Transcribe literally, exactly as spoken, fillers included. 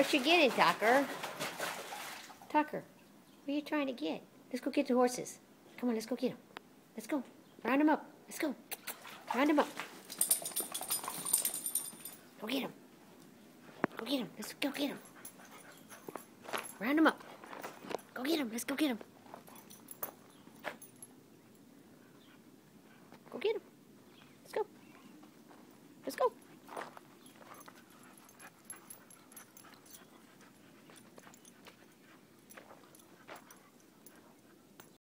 What you getting, Tucker? Tucker, what are you trying to get? Let's go get the horses. Come on, let's go get them. Let's go. Round them up. Let's go. Round them up. Go get them. Go get them. Let's go get them. Round them up. Go get them. Let's go get them. Go get them. Let's go. Let's go.